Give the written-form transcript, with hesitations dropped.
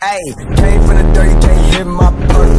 Ayy, came from the dirty, can't hit my purse.